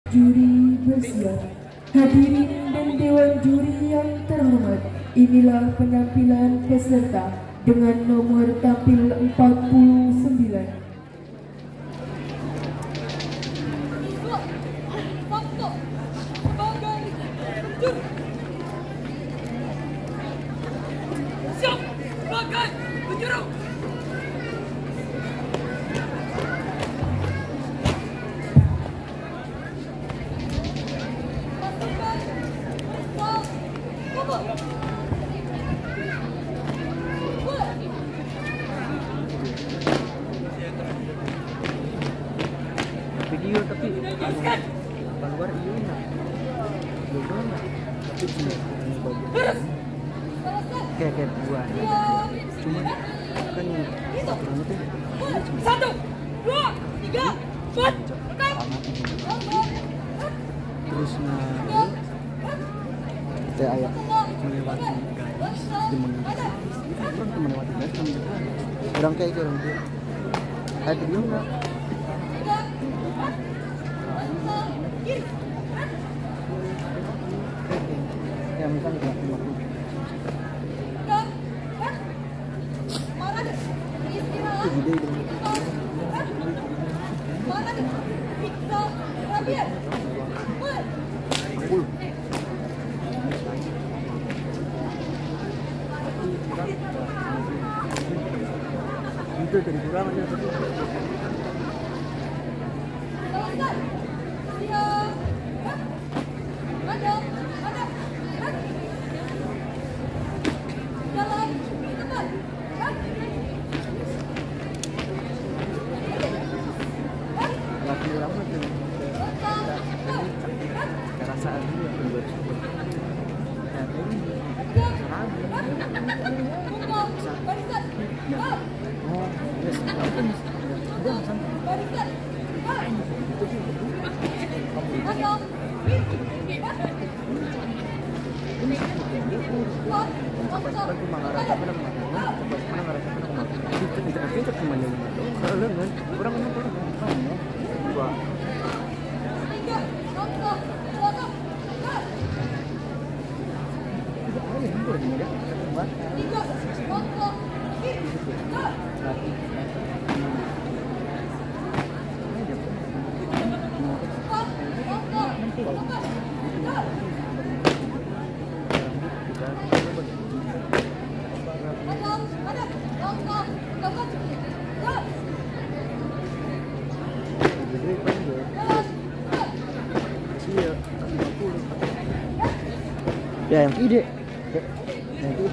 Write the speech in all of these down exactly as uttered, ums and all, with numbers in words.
Juri bersiap. Hadirin dan dewan juri yang terhormat, inilah penampilan peserta dengan nomor tampil empat puluh sembilan. Siap, sebagai penjuru. Video tapi keluar iya enggak logo enggak tapi cuma kayak kayak gua cuma kan orang itu Satu, dua, tiga, empat, terus nah kita ayat melewati garis di mengajar orang tuh melewati garis sama kita orang kayak orang dia ada video enggak ya misalnya enggak itu gede itu sepuluh itu jadi kurang aja perasaan dulu yang buat support. Nah, ini serang. Oh, yes, apa nih? Udah sampai. Itu sih. Ini sampai sampai mengarah ke mana mana, sampai mengarah ke mana mana. Itu tidak ada kemana mana. Kalau kan orang mana orang mana. Dua. Ya yang ide yang itu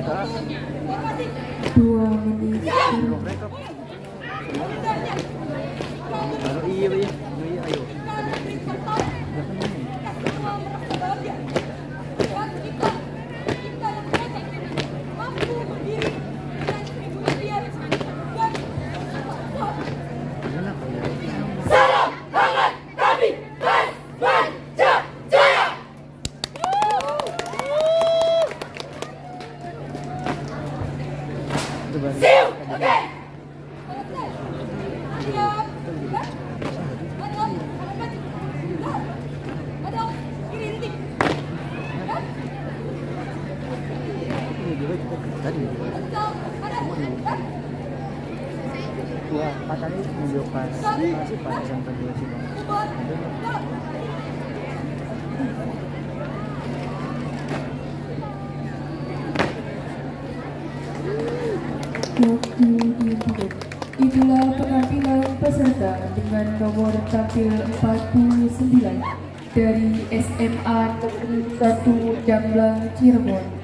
Kak. Dua menit. Rekap, rekap. Ano, iya ba yan? Iya, ayo. Salam hangat kami Pancajaya. See you again. Wah, katanya video pas masih pas sampai dua sih bang. Waktu dihentikan. Itulah penampilan peserta dengan nomor tampil empat puluh sembilan dari S M A Negeri satu Jamblang Cirebon.